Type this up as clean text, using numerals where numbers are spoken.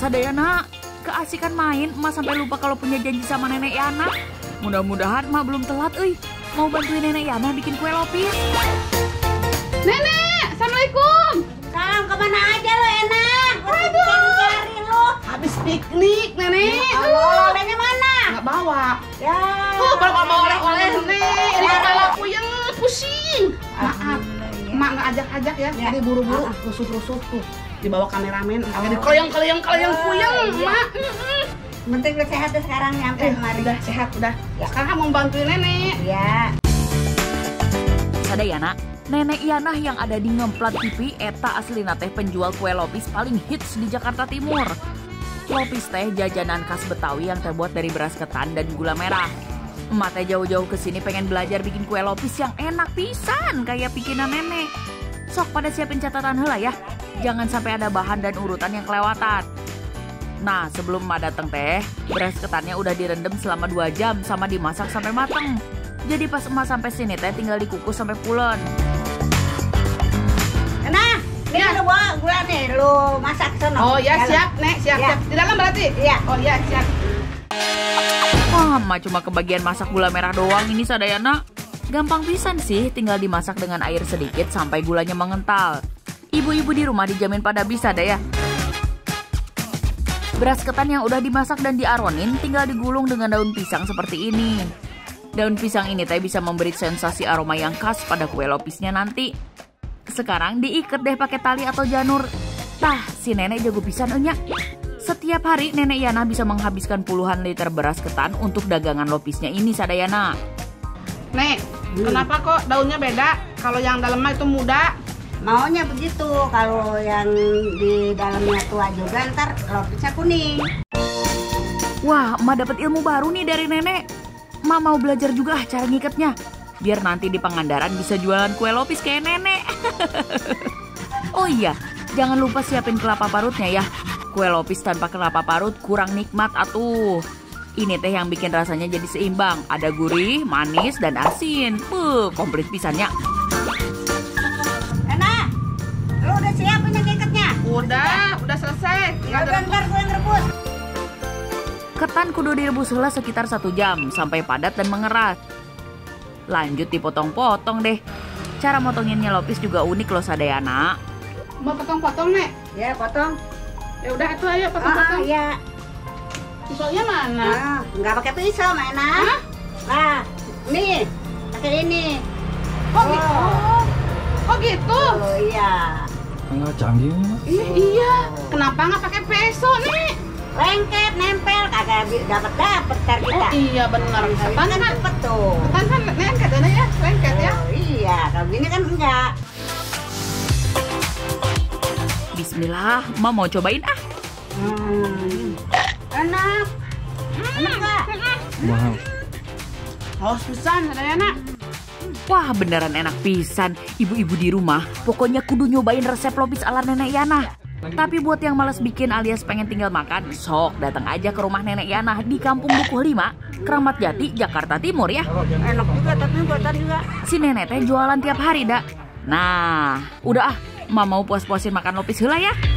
sadayana, keasikan main, emak sampai lupa kalau punya janji sama nenek Yana. Mudah-mudahan emak belum telat, mau bantuin nenek Yana bikin kue lopis. Nenek, assalamualaikum. Salam, kemana aja lo, Enak? Cari lo. Habis piknik, Nenek. Oleh-olehnya mana? Nggak bawa. Ya. Kalau bawa oleh-oleh, Nek. Ini kepala puyeng, pusing. Maaf, emak nggak ajak-ajak ya. Jadi buru-buru, rusuh-rusuh tuh. Dibawa kameramen, agak dikelayang-kelayang puyeng, emak. Penting udah sehat tuh sekarang nyampe kemarin. Udah sehat, udah. Sekarang mau bantuin Nenek. Ya. Sadayana, nenek Yana yang ada di Ngemplat TV eta aslina teh penjual kue lopis paling hits di Jakarta Timur. Lopis teh jajanan khas Betawi yang terbuat dari beras ketan dan gula merah. Emak teh jauh-jauh ke sini pengen belajar bikin kue lopis yang enak pisan kayak bikinan nenek. Sok pada siapin catatan heula ya. Jangan sampai ada bahan dan urutan yang kelewatan. Nah, sebelum emak dateng teh, beras ketannya udah direndam selama 2 jam sama dimasak sampai mateng. Jadi pas emak sampai sini teh tinggal dikukus sampai pulen. Nah, ini lu bawa gula nih, lu masak sono. Oh ya, siap, Nek, siap. Di dalam berarti? Iya. Oh iya, siap. Wah, emak cuma kebagian masak gula merah doang ini sadayana. Gampang pisan sih, tinggal dimasak dengan air sedikit sampai gulanya mengental. Ibu-ibu di rumah dijamin pada bisa deh ya. Beras ketan yang udah dimasak dan diaronin tinggal digulung dengan daun pisang seperti ini. Daun pisang ini teh bisa memberi sensasi aroma yang khas pada kue lopisnya nanti. Sekarang diikat deh pakai tali atau janur. Tah, si nenek jago pisan enya. Setiap hari nenek Yana bisa menghabiskan puluhan liter beras ketan untuk dagangan lopisnya ini sadayana. Nek, kenapa kok daunnya beda? Kalau yang dalamnya itu muda. Maunya begitu, kalau yang di dalamnya tua juga ntar lopisnya kuning. Wah, emak dapat ilmu baru nih dari nenek. Emak mau belajar juga cara ngikatnya. Biar nanti di Pangandaran bisa jualan kue lopis kayak nenek. Oh iya, jangan lupa siapin kelapa parutnya ya. Kue lopis tanpa kelapa parut kurang nikmat atuh. Ini teh yang bikin rasanya jadi seimbang. Ada gurih, manis, dan asin. Komplit pisannya. Enak, lu udah siap punya ngikatnya? Udah selesai. Ya udah, ntar gue ngerebus. Ketan kudu direbus heula sekitar 1 jam sampai padat dan mengeras. Lanjut dipotong-potong deh. Cara motonginnya lopis juga unik loh sadayana. Mau potong-potong, Nek? Ya, potong. Ya udah itu ayo potong-potong. Ya. Pisaunya mana? Nah, nggak pakai pisau, Enak. Nah, nih, pakai ini. Oh gitu. Oh gitu. Oh iya. Nggak canggih nih. Iya. Kenapa nggak pakai pisau, Nek? Lengket, nempel, kagak dapat ntar kita. Oh iya benar. Ketan kan cepet tuh. Ketan kan lengket ya, lengket ya. Oh iya, kalau gini kan enggak. Bismillah, emak mau cobain ah. Enak. Enak nggak? Wow. Haus pisan sadayana. Wah, beneran enak pisan. Ibu-ibu di rumah, pokoknya kudu nyobain resep lopis ala nenek Yana. Tapi buat yang males bikin alias pengen tinggal makan, sok datang aja ke rumah nenek Yana di Kampung Dukuh 5, Kramat Jati, Jakarta Timur ya. Enak juga, tapi buatan juga. Si nenek teh jualan tiap hari dak. Nah, udah ah, emak mau puas-puasin makan lopis heula ya.